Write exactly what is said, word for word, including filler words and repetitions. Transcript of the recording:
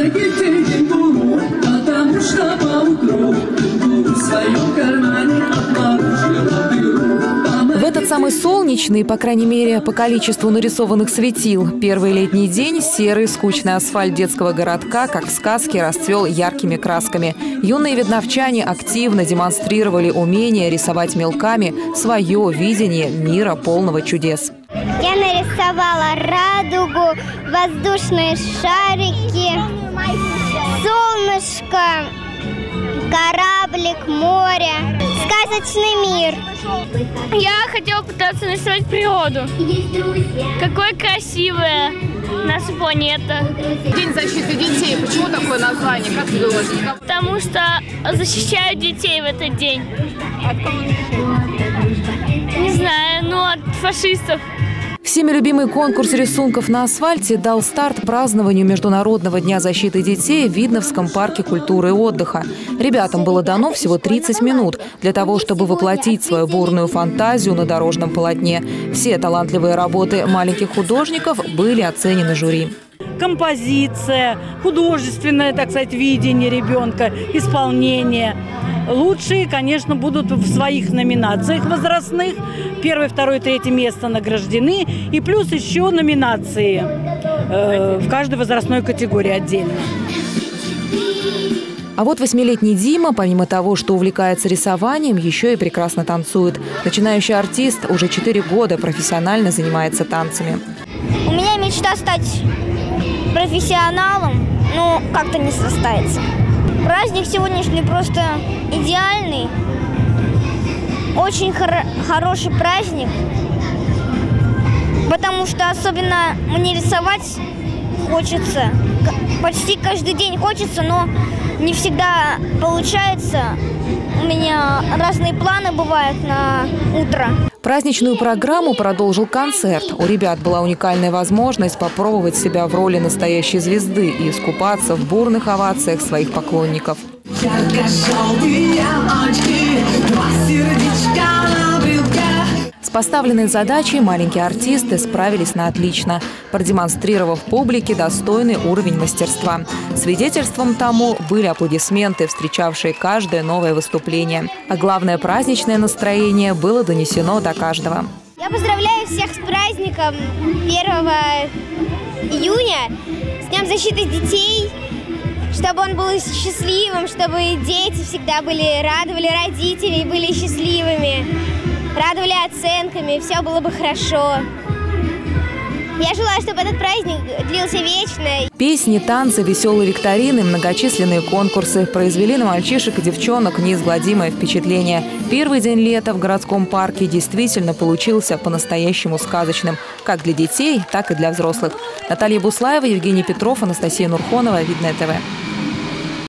потому что поутру в своем кармане обнаружила дыру. В этот самый солнечный, по крайней мере, по количеству нарисованных светил, первый летний день серый скучный асфальт детского городка, как в сказке, расцвел яркими красками. Юные видновчане активно демонстрировали умение рисовать мелками свое видение мира, полного чудес. Я нарисовала радугу, воздушные шарики, солнышко, кораблик, море, сказочный мир. Я хотела пытаться нарисовать природу. Какой красивая наша планета. День защиты детей. Почему такое название? Как ты думаешь? Потому что защищают детей в этот день. От кого? Не знаю, ну от фашистов. Всеми любимый конкурс рисунков на асфальте дал старт празднованию Международного дня защиты детей в Видновском парке культуры и отдыха. Ребятам было дано всего тридцать минут для того, чтобы воплотить свою бурную фантазию на дорожном полотне. Все талантливые работы маленьких художников были оценены жюри. Композиция, художественное, так сказать, видение ребенка, исполнение. Лучшие, конечно, будут в своих номинациях возрастных. Первое, второе, третье место награждены. И плюс еще номинации э, в каждой возрастной категории отдельно. А вот восьмилетний Дима, помимо того, что увлекается рисованием, еще и прекрасно танцует. Начинающий артист уже четыре года профессионально занимается танцами. У меня мечта стать профессионалом, но как-то не состоится. Праздник сегодняшний просто идеальный, очень хор- хороший праздник, потому что особенно мне рисовать хочется, почти каждый день хочется, но не всегда получается. У меня разные планы бывают на утро. Праздничную программу продолжил концерт. У ребят была уникальная возможность попробовать себя в роли настоящей звезды и искупаться в бурных овациях своих поклонников. С поставленной задачей маленькие артисты справились на отлично, продемонстрировав публике достойный уровень мастерства. Свидетельством тому были аплодисменты, встречавшие каждое новое выступление. А главное, праздничное настроение было донесено до каждого. Я поздравляю всех с праздником первого июня, с Днем защиты детей, чтобы он был счастливым, чтобы дети всегда были, радовали родителей, были счастливыми, радовали оценками, все было бы хорошо. Я желаю, чтобы этот праздник длился вечно. Песни, танцы, веселые викторины, многочисленные конкурсы произвели на мальчишек и девчонок неизгладимое впечатление. Первый день лета в городском парке действительно получился по-настоящему сказочным. Как для детей, так и для взрослых. Наталья Буслаева, Евгений Петров, Анастасия Нурхонова, Видное ТВ.